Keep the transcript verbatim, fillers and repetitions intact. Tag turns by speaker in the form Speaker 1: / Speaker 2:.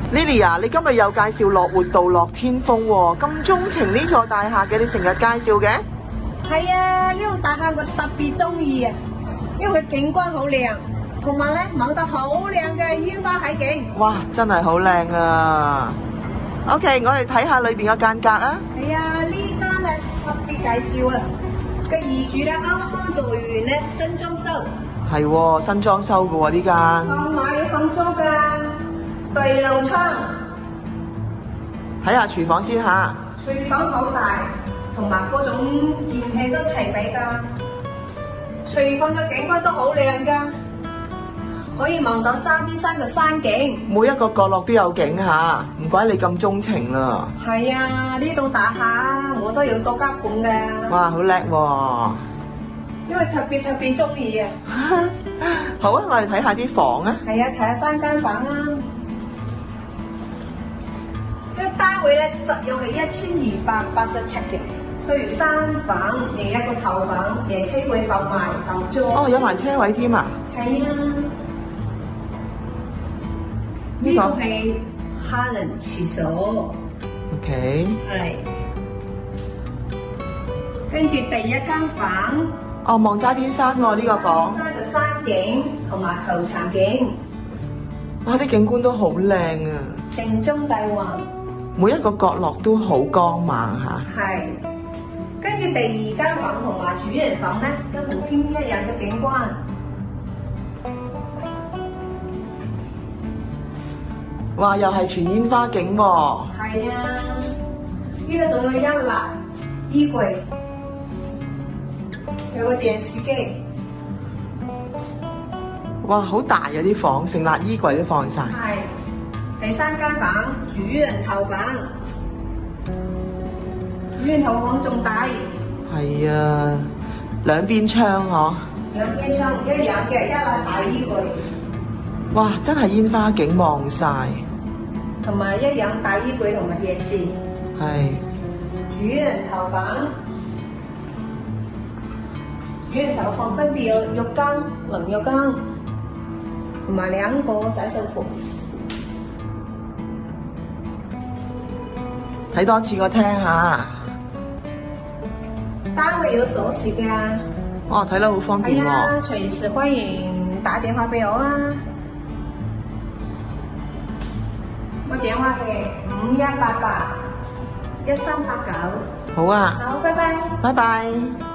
Speaker 1: Lily 啊，你今日又介紹樂活道樂天峰喎，咁鍾情呢座大廈嘅，你成日介紹嘅？
Speaker 2: 係啊，呢棟大廈我特別中意啊，因為佢景觀好靚，同埋咧望到好靚嘅煙花海景。
Speaker 1: 哇，真係好靚啊 ！OK， 我哋睇下裏邊嘅間隔啊。
Speaker 2: 係啊，呢間咧特別介紹啊，個業主咧啱啱做完咧新裝修。係
Speaker 1: 喎，新裝修嘅喎呢間。
Speaker 2: 放買放租㗎，對流窗。
Speaker 1: 睇下廚房先嚇。
Speaker 2: 廚房好大，同埋嗰種電器都齊備㗎。廚房嘅景觀都好靚㗎，可以望到揸邊山嘅山景。
Speaker 1: 每一個角落都有景嚇，唔怪你咁鍾情啦。
Speaker 2: 係啊，呢棟大廈我都有到家管㗎。
Speaker 1: 哇，好叻喎！
Speaker 2: 因為特別特別中意啊！
Speaker 1: 好啊，我哋睇下啲房啊。
Speaker 2: 係啊，睇下三間房啊。呢個單位咧實用係一千二百八十尺嘅，需要三房，另一個頭房，連車位放埋放租。
Speaker 1: 哦，有埋車位添啊！
Speaker 2: 係啊，呢個係客人廁所。
Speaker 1: OK。
Speaker 2: 係。跟住第一間房。
Speaker 1: 哦，望渣甸山喎呢個房。
Speaker 2: 山嘅山景同埋球場景。
Speaker 1: 哇！啲景觀都好靚啊！
Speaker 2: 城中大環。
Speaker 1: 每一個角落都好光猛嚇。
Speaker 2: 係。跟住第二間房同埋主人房咧，都同天邊一樣嘅景觀。
Speaker 1: 哇！又係全煙花景喎。
Speaker 2: 係啊，呢度仲有一立衣櫃。有個電視機，
Speaker 1: 哇！好大啊啲房，成立衣櫃都放晒。
Speaker 2: 係第三間房，主人頭房，主人頭房仲大。係
Speaker 1: 啊，兩邊窗嗬。
Speaker 2: 兩邊窗一樣嘅，一立大衣櫃。
Speaker 1: 哇！真係煙花景望晒。
Speaker 2: 同埋一樣大衣櫃同埋電視。
Speaker 1: 係。
Speaker 2: 主人頭房。主人頭房分別有浴缸、淋浴缸，同埋兩個洗手槽。
Speaker 1: 睇多次個廳下。
Speaker 2: 單位有鎖匙㗎。
Speaker 1: 哇，睇得好方便喎。係
Speaker 2: 啊，隨時歡迎打電話俾我啊！我電話係五一八八一三八九。
Speaker 1: 好啊。
Speaker 2: 好，拜拜。
Speaker 1: 拜拜。